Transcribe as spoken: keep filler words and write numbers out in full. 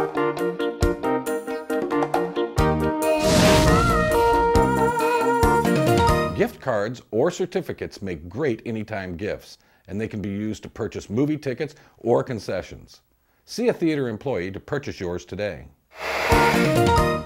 Gift cards or certificates make great anytime gifts, and they can be used to purchase movie tickets or concessions. See a theater employee to purchase yours today.